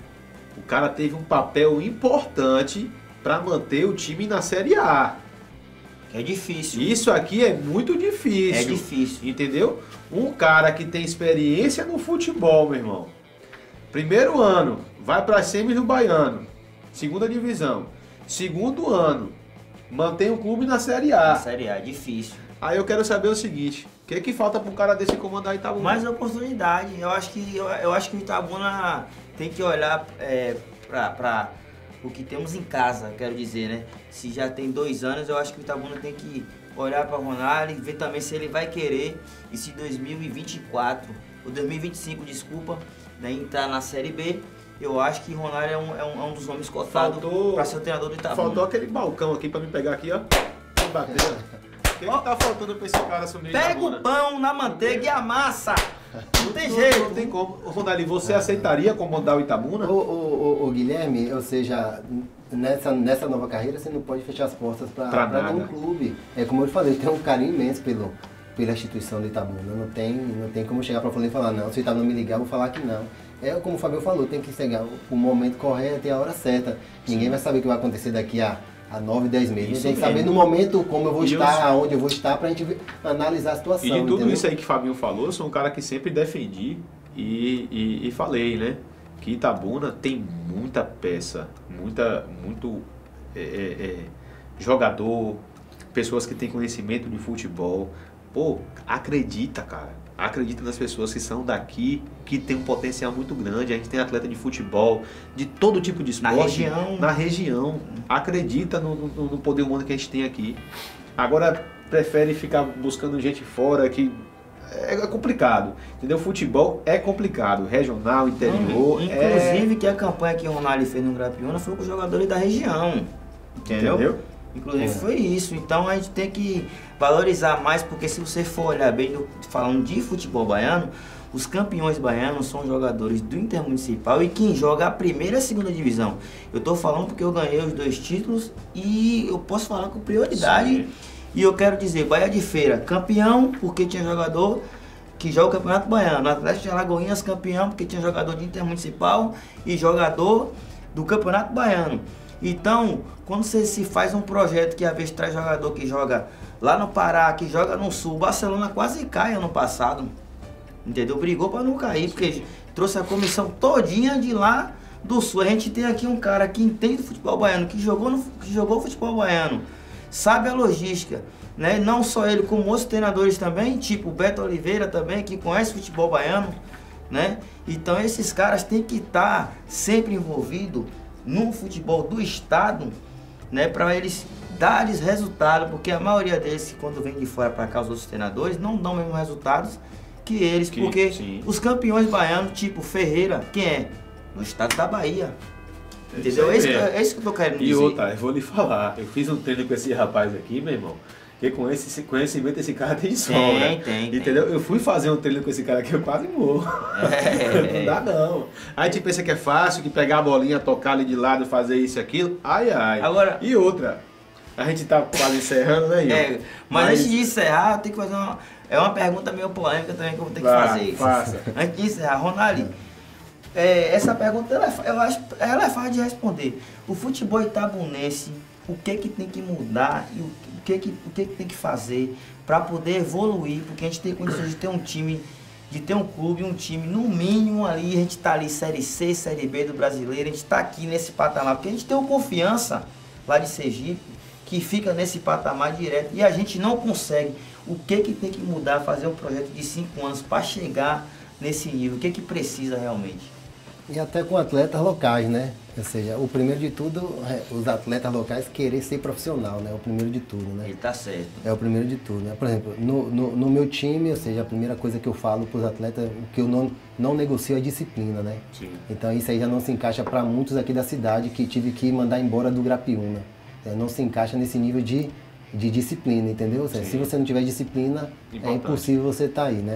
o cara teve um papel importante para manter o time na Série A. É difícil. Isso aqui é muito difícil. É difícil. Entendeu? Um cara que tem experiência no futebol, meu irmão. Primeiro ano, vai para semis do Baiano. Segunda divisão. Segundo ano, mantém o clube na Série A. Na Série A, é difícil. Aí eu quero saber o seguinte, o que que falta para um cara desse comandar Itabuna? Mais oportunidade. Eu acho que, eu, eu acho que o Itabuna tem que olhar é, para o que temos em casa, quero dizer, né? Se já tem dois anos, eu acho que o Itabuna tem que olhar para o Ronaldo e ver também se ele vai querer, e se dois mil e vinte e quatro, ou dois mil e vinte e cinco, desculpa, né, entrar na Série B. Eu acho que Ronaldo é um, é um, é um dos nomes cotados para ser o treinador do Itabuna. Faltou aquele balcão aqui para me pegar aqui, ó. E bater. O que, que tá faltando para esse cara assumir Pega Itabuna? o pão na manteiga e amassa. Não tem Não, jeito. não tem como. Ronaldo, você aceitaria comandar o Itabuna? Ô, ô, ô, ô, Guilherme, ou seja, nessa, nessa nova carreira você não pode fechar as portas para nenhum clube. É como eu falei, eu tenho um carinho imenso pelo, pela instituição do Itabuna. Não tem, não tem como chegar para o e falar, não, se o Itabuna me ligar, eu vou falar que não. É como o Fabio falou, tem que chegar o momento correto e a hora certa. Ninguém Sim. vai saber o que vai acontecer daqui a, a nove, dez meses. Isso tem que saber no momento como eu vou e estar, eu... aonde eu vou estar, para a gente analisar a situação. E de tudo entendeu? isso aí que o Fabinho falou, eu sou um cara que sempre defendi e, e, e falei, né? Que Itabuna tem muita peça, muita, muito é, é, jogador, pessoas que têm conhecimento de futebol. Pô, acredita, cara. Acredita nas pessoas que são daqui, que tem um potencial muito grande. A gente tem atleta de futebol, de todo tipo de esporte. Na região. Na região. Acredita no, no, no poder humano que a gente tem aqui. Agora, prefere ficar buscando gente fora que... É complicado, entendeu? Futebol é complicado, regional, interior. Inclusive é... que a campanha que o Ronaldo fez no Grapiúna foi com os jogadores da região. Entendeu? entendeu? Inclusive é. foi isso. Então a gente tem que valorizar mais, porque se você for olhar bem, do, falando de futebol baiano, os campeões baianos são jogadores do Intermunicipal e quem joga a primeira e a segunda divisão. Eu tô falando porque eu ganhei os dois títulos e eu posso falar com prioridade. Sim. E eu quero dizer, Bahia de Feira, campeão, porque tinha jogador que joga o Campeonato Baiano. Atlético de Alagoinhas, campeão, porque tinha jogador de Intermunicipal e jogador do Campeonato Baiano. Então, quando você se faz um projeto que às vezes traz jogador que joga lá no Pará, que joga no Sul, o Barcelona quase cai ano passado, entendeu? Brigou para não cair, porque trouxe a comissão todinha de lá do Sul. A gente tem aqui um cara que entende o futebol baiano, que jogou, no, que jogou futebol baiano, sabe a logística, né? Não só ele, como outros treinadores também, tipo o Beto Oliveira também, que conhece o futebol baiano, né? Então esses caras têm que estar sempre envolvidos no futebol do estado, né, para eles darem resultado, porque a maioria deles, quando vem de fora para cá, os outros treinadores, não dão mesmo resultados que eles, que, porque sim. os campeões baianos, tipo Ferreira, quem é? No estado da Bahia. É entendeu? É isso, que, é isso que eu tô querendo dizer. E outra, eu vou lhe falar, eu fiz um treino com esse rapaz aqui, meu irmão, porque com esse conhecimento esse cara tem de sobra. Tem, tem, entendeu? Tem. Eu fui fazer um treino com esse cara aqui, eu quase morro. É. Não dá não. Aí a gente pensa que é fácil, que pegar a bolinha, tocar ali de lado, fazer isso e aquilo. Ai, ai. Agora... E outra, a gente tá quase encerrando, né, Ian? É, mas, mas antes de encerrar, eu tenho que fazer uma... É uma pergunta meio polêmica também que eu vou ter que Vá, fazer. Faça. Antes de encerrar, Ronaldo, é, essa pergunta ela é, eu acho, ela é fácil de responder. O futebol itabunense, o que que tem que mudar e o que que, o que, que tem que fazer para poder evoluir, porque a gente tem condições de ter um time, de ter um clube, um time, no mínimo ali, a gente tá ali Série C, Série B do brasileiro, a gente tá aqui nesse patamar, porque a gente tem uma confiança lá de Sergipe, que fica nesse patamar direto, e a gente não consegue. O que que tem que mudar, fazer um projeto de cinco anos para chegar nesse nível? O que que precisa realmente? E até com atletas locais, né? Ou seja, o primeiro de tudo, é os atletas locais querer ser profissional, né? O primeiro de tudo, né? Ele tá certo. É o primeiro de tudo, né? Por exemplo, no, no, no meu time, ou seja, a primeira coisa que eu falo para os atletas, o que eu não, não negocio é a disciplina, né? Sim. Então isso aí já não se encaixa para muitos aqui da cidade que tive que mandar embora do Grapiúna. É, não se encaixa nesse nível de, de disciplina, entendeu? Ou seja, se você não tiver disciplina, importante. É impossível você estar tá aí, né?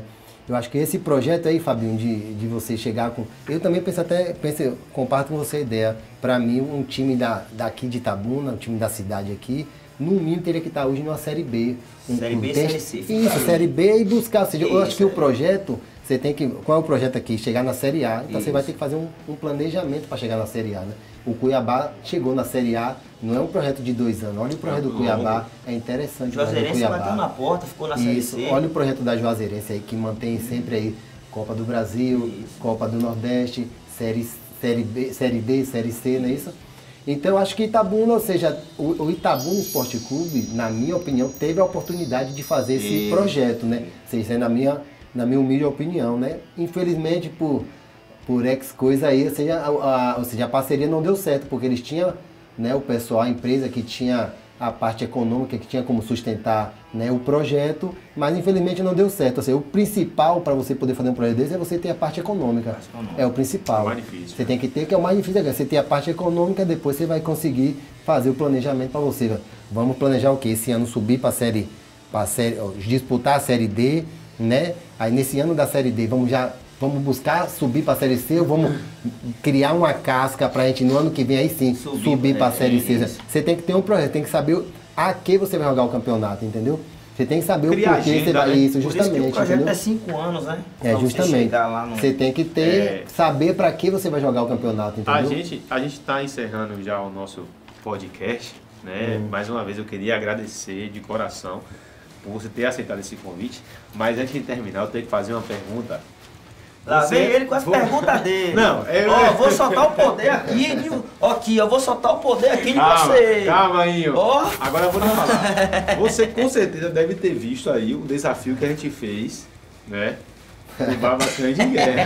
Eu acho que esse projeto aí, Fabinho, de, de você chegar com... Eu também penso até, penso, comparto com você a ideia. Para mim, um time da, daqui de Itabuna, um time da cidade aqui, no mínimo teria que estar hoje numa Série B. Um, Série um B e teste, Série C. Isso, Série B e buscar. Ou seja, Isso, eu acho que é. o projeto, você tem que... Qual é o projeto aqui? Chegar na Série A. Então Isso. você vai ter que fazer um, um planejamento para chegar na Série A, né? O Cuiabá chegou na Série A, não é um projeto de dois anos. Olha o projeto do Cuiabá, é interessante. O Juazeirense bateu na porta, ficou na Série Isso, C. olha o projeto da Juazeirense aí, que mantém sempre aí Copa do Brasil, Isso. Copa do Nordeste, série, série, B, série D, Série C, não é isso? Então acho que Itabuna, ou seja, o, o Itabuna Esporte Clube, na minha opinião, teve a oportunidade de fazer esse Isso. projeto, né? Isso é na minha, na minha humilde opinião, né? Infelizmente, por, por X coisa aí, ou seja, a, a, ou seja, a parceria não deu certo, porque eles tinham, né, o pessoal, a empresa que tinha a parte econômica, que tinha como sustentar, né, o projeto, mas infelizmente não deu certo. Ou seja, o principal para você poder fazer um projeto desse é você ter a parte econômica. É o principal. É o mais difícil. Você tem que ter, que é o mais difícil. Você ter a parte econômica, depois você vai conseguir fazer o planejamento para você. Vamos planejar o quê? Esse ano subir para a série, para série, ó, disputar a Série D, né? Aí nesse ano da Série D, vamos já vamos buscar subir para a Série C ou vamos criar uma casca para a gente no ano que vem aí sim subir, subir para a é, Série é C. isso. Você tem que ter um projeto, tem que saber a que você vai jogar o campeonato, entendeu? Você tem que saber Criar o porquê agenda, você vai. né? Isso, Por isso justamente. que o projeto entendeu? é cinco anos, né? É, Pra você justamente. chegar lá no- Você tem que ter, É. saber para que você vai jogar o campeonato, entendeu? A gente a gente está encerrando já o nosso podcast, né? Hum. Mais uma vez eu queria agradecer de coração por você ter aceitado esse convite. Mas antes de terminar, eu tenho que fazer uma pergunta. Lá Você- vem ele com as Vou- perguntas dele. Não, eu- Ó, eu vou soltar o poder aqui, de... ó, aqui, eu vou soltar o poder aqui de Calma, você. calma aí. ó. Ó. Agora eu vou te falar. Você com certeza deve ter visto aí o desafio que a gente fez, né? Do Barbacã de Guerra.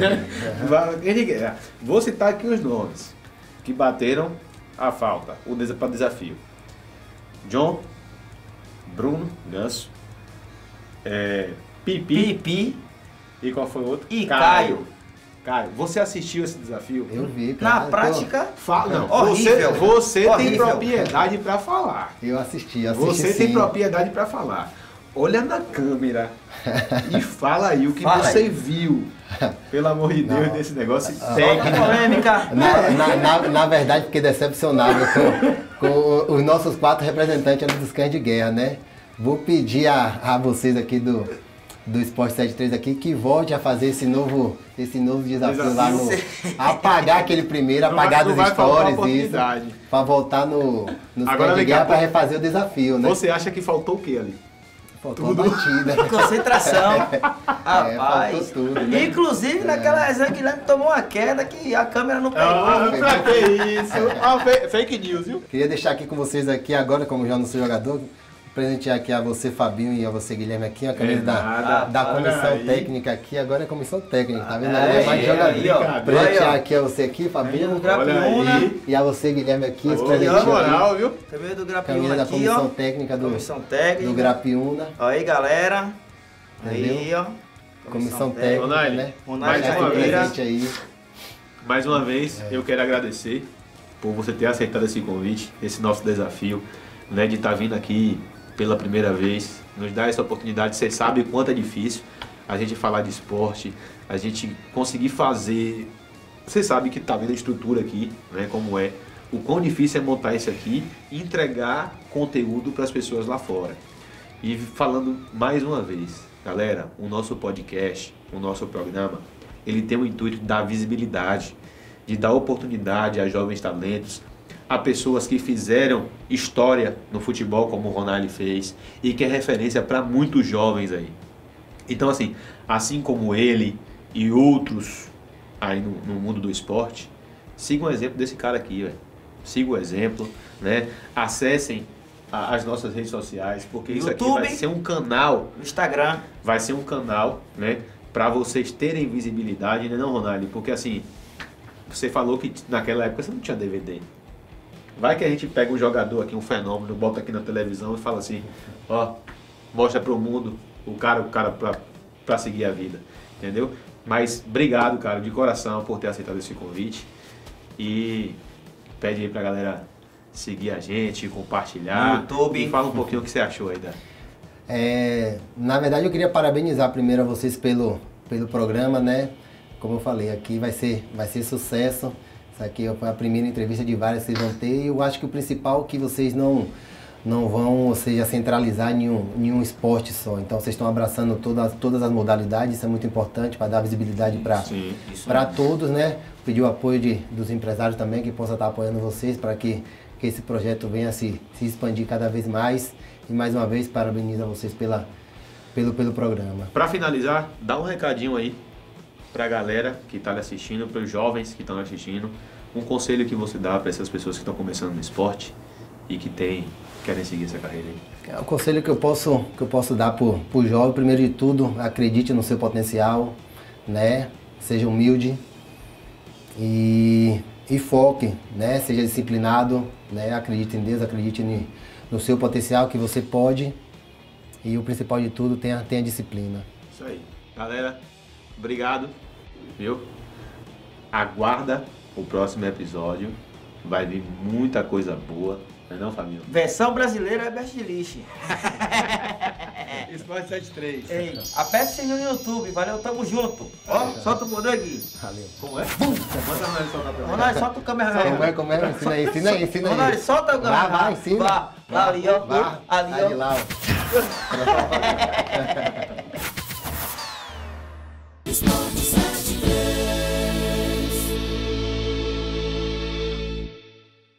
Do Barbacã de Guerra. Vou citar aqui os nomes que bateram a falta, o desa- para desafio. John, Bruno, Ganso, é, Pipi, Pipi e qual foi o outro? e Caio. Caio, você assistiu esse desafio? Eu vi, cara. Na eu tô- prática, Fala, não, Horrível. você, você tem Horrível. propriedade para falar. Eu assisti, assisti Você sim. tem propriedade para falar. Olha na câmera e fala aí o que Fala você aí. viu. Pelo amor de Deus, Não. desse negócio solta a técnico. polêmica. Na, na, na, na verdade, fiquei decepcionado com, com os nossos quatro representantes ali dos cães de guerra, né? Vou pedir a, a vocês aqui do, do Esporte setenta e três aqui que volte a fazer esse novo, esse novo desafio, lá no... Apagar aquele primeiro, Não apagar vai- das não vai faltar stories, isso. oportunidade. Pra voltar no, nos Agora cães de vem cá, guerra pra pô. refazer o desafio, né? Você acha que faltou o que ali? Faltou a batida. Concentração. É, Rapaz. faltou tudo, né? Inclusive, naquela resenha, o Guilherme tomou uma queda que a câmera não pegou. Ah, pra que isso? Ah, fe- fake news, viu? Queria deixar aqui com vocês aqui agora, como já não sou jogador, presentear aqui a você, Fabinho, e a você, Guilherme, aqui, a camisa É da, nada. da Olha comissão aí. técnica aqui, agora é comissão técnica, tá vendo? É, Ali é mais é, jogador. aí, ó. Presentear Aí, ó. aqui a você aqui, Fabinho, Camisa do Grapiúna. Olha aí. e a você, Guilherme, aqui, os Ô, presentinhos na moral, aqui. viu? Camisa do Camisa Grapiúna da aqui, comissão ó. técnica do, Comissão técnica. do Grapiúna, Ó aí, galera. Aí, Entendeu? ó. comissão Ô, técnica, Naile, né? Ô, Naile Mais um Caipira. presente aí. Mais uma vez, É. eu quero agradecer por você ter aceitado esse convite, esse nosso desafio, né, de estar vindo aqui pela primeira vez, nos dar essa oportunidade. Você sabe o quanto é difícil a gente falar de esporte, a gente conseguir fazer. Você sabe que está vendo a estrutura aqui, né, como é, o quão difícil é montar isso aqui e entregar conteúdo para as pessoas lá fora. E falando mais uma vez, galera, o nosso podcast, o nosso programa, ele tem o intuito de dar visibilidade, de dar oportunidade a jovens talentos, a pessoas que fizeram história no futebol, como o Ronaldo fez, e que é referência para muitos jovens aí. Então, assim, assim como ele e outros aí no, no mundo do esporte, sigam o exemplo desse cara aqui, velho. Sigam o exemplo, né? Acessem a- as nossas redes sociais, porque isso aqui YouTube. vai ser um canal, No Instagram. vai ser um canal, né? Para vocês terem visibilidade, né, não, Ronaldo? Porque assim, você falou que naquela época você não tinha D V D. Vai que a gente pega um jogador aqui, um fenômeno, bota aqui na televisão e fala assim, ó, mostra pro mundo o cara, o cara pra, pra seguir a vida, entendeu? Mas obrigado, cara, de coração por ter aceitado esse convite e pede aí pra galera seguir a gente, compartilhar. No YouTube. E fala um pouquinho o que você achou aí da... É, na verdade, eu queria parabenizar primeiro a vocês pelo, pelo programa, né? Como eu falei, aqui vai ser, vai ser sucesso. Isso aqui foi a primeira entrevista de várias que vocês vão ter. E eu acho que o principal é que vocês não, não vão, ou seja, centralizar em um, em um esporte só. Então, vocês estão abraçando todas, todas as modalidades. Isso é muito importante para dar visibilidade para todos, né? Pedir o apoio de, dos empresários também, que possam estar apoiando vocês para que, que esse projeto venha se, se expandir cada vez mais. E mais uma vez, parabenizo a vocês pela, pelo, pelo programa. Para finalizar, dá um recadinho aí para a galera que está assistindo, para os jovens que estão assistindo, um conselho que você dá para essas pessoas que estão começando no esporte e que tem, querem seguir essa carreira aí. O conselho que eu posso, que eu posso dar para o jovem, primeiro de tudo, acredite no seu potencial, né? Seja humilde e, e foque, né? Seja disciplinado, né? Acredite em Deus, acredite no, no seu potencial, que você pode, e o principal de tudo, tenha, tenha disciplina. Isso aí. Galera, obrigado, viu? Aguarda o próximo episódio, vai vir muita coisa boa, não é não, Fabinho? Versão brasileira é Best List. Esporte setenta e três. Ei, aperte o sininho no YouTube, valeu, tamo junto. Ó, solta o poder aqui. Valeu. Como é? Manda nós soltar pra mim. Ronaldo, solta o câmera. Como é, como é? Ensina aí, ensina aí, ensina aí. Ronaldo, solta o câmera. Vai, vai, ensina. Vá, lá, ali, ó. Vá, Ali, sai de ó. lá, ó. Esporte